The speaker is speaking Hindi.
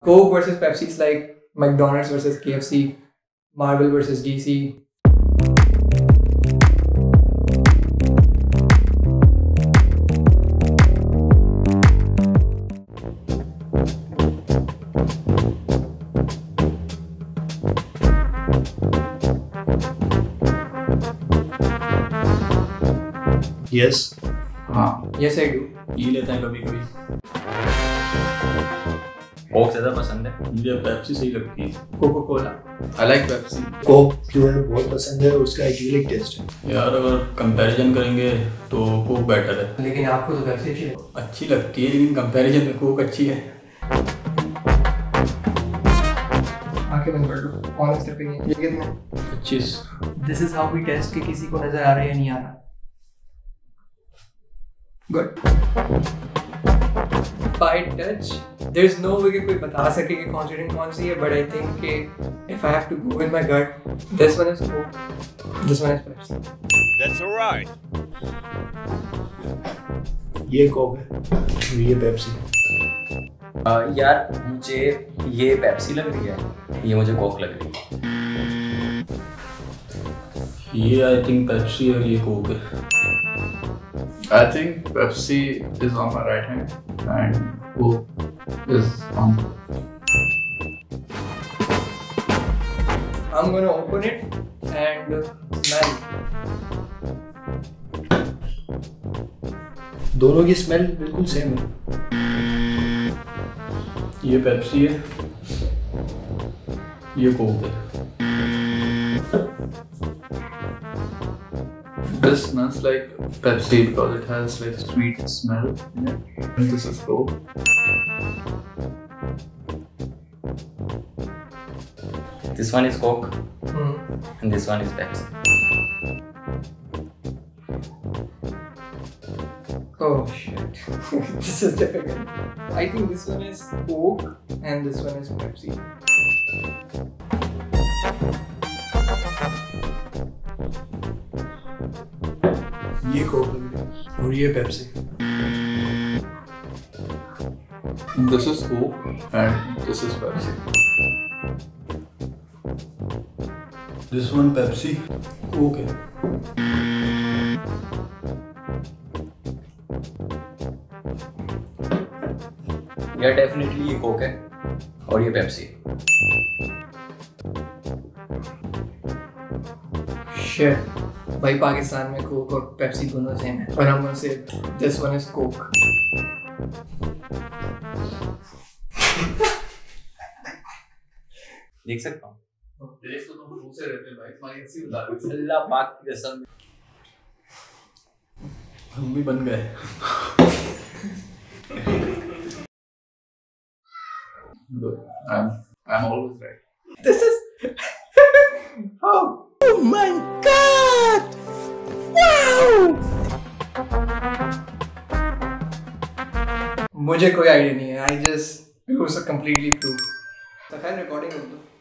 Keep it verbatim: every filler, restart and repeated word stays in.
Coke versus Pepsi is like McDonald's versus K F C, Marvel versus D C. Yes. हाँ. Yes, I do. पी लेते हैं कभी कभी। कोक ज़्यादा पसंद है। मुझे पेप्सी सही लगती है। Coca Cola. I like Pepsi. Coke जो है बहुत पसंद है, उसका एक यूनिक टेस्ट है। यार अगर कंपैरिजन करेंगे तो कोक बेटर है। लेकिन आपको तो पेप्सी अच्छी लगती है। अच्छी लगती है लेकिन कंपैरिजन में कोक अच्छी है। आंखें बंद कर लो। Honest opinion. ये कितने? पच्चीस। This is how we test कि किसी को नजर आ रहा है या नहीं आ रहा। Good. By touch, there's no way कि कोई बता सके कि कौन सी ड्रिंक कौन सी है, but I think कि if I have to go with my gut, this one is Coke, this one is Pepsi. That's alright. ये कोक है और ये पेप्सी। uh, यार मुझे ये पेप्सी लग रही है, ये मुझे कोक लग रही है। ये आई थिंक पेप्सी और ये कोक है। I think Pepsi is on my right hand and Coke is on the left. I'm gonna open it and smell. दोनों की स्मेल बिल्कुल सेम है। ये पेप्सी है, ये कोक है। This smells like Pepsi because it has like sweet smell in it. And this is Coke. This one is Coke Hmm. and this one is Pepsi. Oh shit. This is difficult. I think this one is Coke and this one is Pepsi. ये कोक है और ये Pepsi. This is Coke and this is Pepsi. This one Pepsi, coke है। यार डेफिनेटली ये कोक है और ये पेप्सी। Shit. भाई पाकिस्तान में कोक और पेप्सी दोनों सेम है और हम से दिस वन इज कोक। देख सकता हूँ। देख तो तुम मुंह से रहते भाई, तुम्हारी हंसी उतार रही है। अल्लाह पाक की कसम। हम भी बन गए। Good. I'm I'm always right. This is how? Oh my god! Wow! मुझे कोई आइडिया नहीं है। I just it was a completely fluke. तो खैर रिकॉर्डिंग हो तो